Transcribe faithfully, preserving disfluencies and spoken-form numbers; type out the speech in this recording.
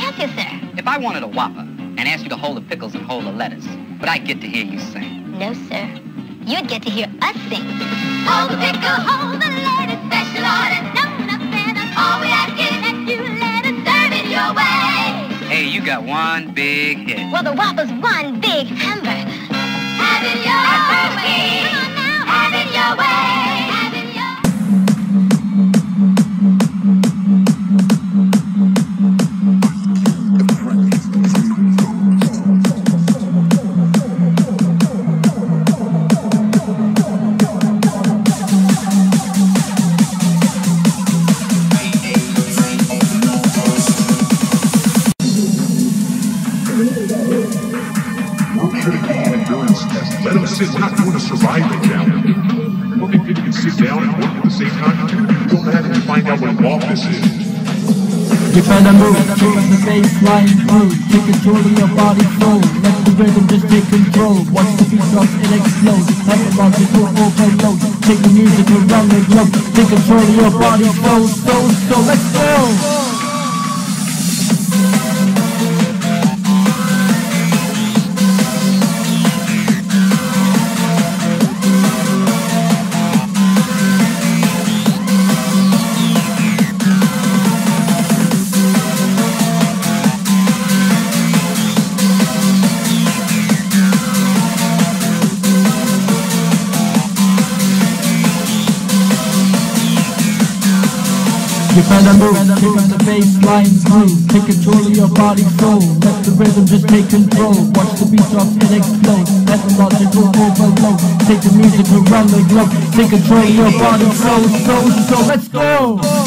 help you, sir? If I wanted a Whopper and asked you to hold the pickles and hold the lettuce, would I get to hear you sing? No, sir. You'd get to hear us sing. Hold the pickle, hold the lettuce, special order, no nothing. All we ask is that you let us serve it your way. Hey, you got one big hit. Well, the Whopper's one big hamburger. Have it your way. Come on now. Have it your way. Have it your Let them sit. We're not doing a survival challenge. You don't think people can sit down and work at the same time? Go back and find out what an office is. You better move, move the baseline groove. Take control of your body flow. Let the rhythm just take control. Watch the beat drop, it explodes. Have the logical overload. Take the music around the globe. Take control of your body flow. So, so, let's go! You better move, take on the baseline groove. Take control of your body flow. Let the rhythm just take control. Watch the beat drop, it explode. Let the logical overload. Take the music around the globe. Take control of your body flow. So, so, let's go!